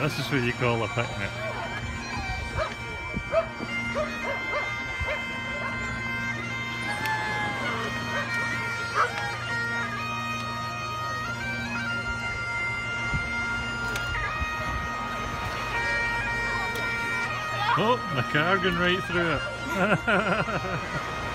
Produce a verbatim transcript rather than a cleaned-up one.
That's just what you call a picnic. Oh, my car going right through it.